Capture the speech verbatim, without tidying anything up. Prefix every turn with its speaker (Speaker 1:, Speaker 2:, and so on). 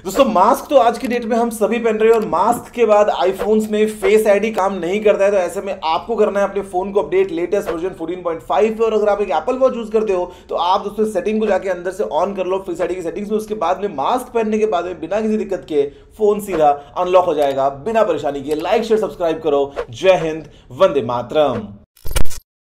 Speaker 1: दोस्तों मास्क तो आज की डेट में हम सभी पहन रहे हैं और मास्क के बाद आईफोन्स में फेस आईडी काम नहीं करता है। तो ऐसे में आपको करना है अपने फोन को update latest version fourteen point five पे। और अगर आप एक एप्पल वॉच यूज करते हो तो आप दोस्तों सेटिंग को जाके अंदर से ऑन कर लो फेस आईडी की सेटिंग्स में। उसके बाद में मास्क पहनने के बाद में बिना किसी दिक्कत के फोन सीधा अनलॉक हो जाएगा बिना परेशानी के। लाइक शेयर सब्सक्राइब करो। जय हिंद, वंदे मातरम।